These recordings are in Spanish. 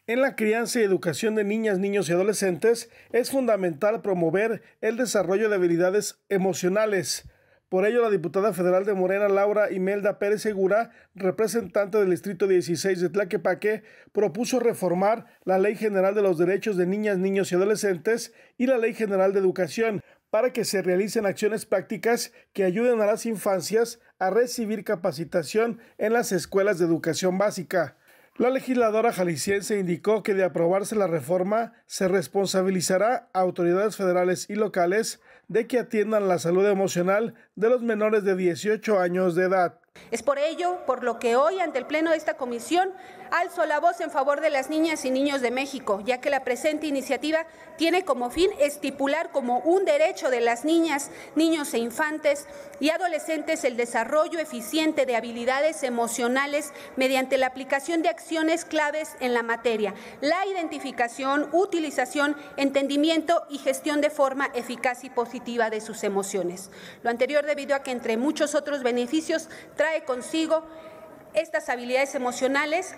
En la crianza y educación de niñas, niños y adolescentes es fundamental promover el desarrollo de habilidades emocionales. Por ello, la diputada federal de Morena, Laura Imelda Pérez Segura, representante del Distrito 16 de Tlaquepaque, propuso reformar la Ley General de los Derechos de Niñas, Niños y Adolescentes y la Ley General de Educación para que se realicen acciones prácticas que ayuden a las infancias a recibir capacitación en las escuelas de educación básica. La legisladora jalisciense indicó que de aprobarse la reforma se responsabilizará a autoridades federales y locales de que atiendan la salud emocional de los menores de 18 años de edad. Es por ello, por lo que hoy ante el Pleno de esta comisión alzo la voz en favor de las niñas y niños de México, ya que la presente iniciativa tiene como fin estipular como un derecho de las niñas, niños e infantes y adolescentes el desarrollo eficiente de habilidades emocionales mediante la aplicación de acciones claves en la materia, la identificación, utilización, entendimiento y gestión de forma eficaz y positiva de sus emociones. Lo anterior debido a que entre muchos otros beneficios trae consigo estas habilidades emocionales,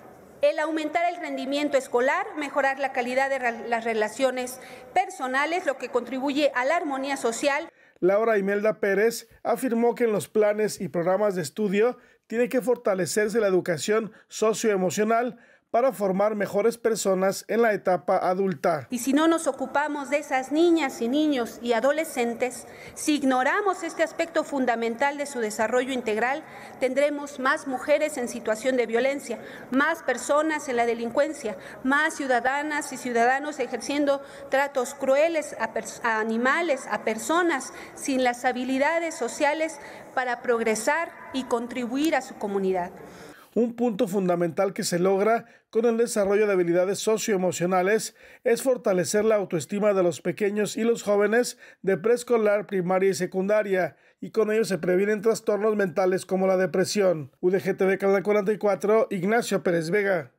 el aumentar el rendimiento escolar, mejorar la calidad de las relaciones personales, lo que contribuye a la armonía social. Laura Imelda Pérez afirmó que en los planes y programas de estudio tiene que fortalecerse la educación socioemocional para formar mejores personas en la etapa adulta. Y si no nos ocupamos de esas niñas y niños y adolescentes, si ignoramos este aspecto fundamental de su desarrollo integral, tendremos más mujeres en situación de violencia, más personas en la delincuencia, más ciudadanas y ciudadanos ejerciendo tratos crueles a animales, a personas, sin las habilidades sociales para progresar y contribuir a su comunidad. Un punto fundamental que se logra con el desarrollo de habilidades socioemocionales es fortalecer la autoestima de los pequeños y los jóvenes de preescolar, primaria y secundaria, y con ello se previenen trastornos mentales como la depresión. UDG TV Canal 44, Ignacio Pérez Vega.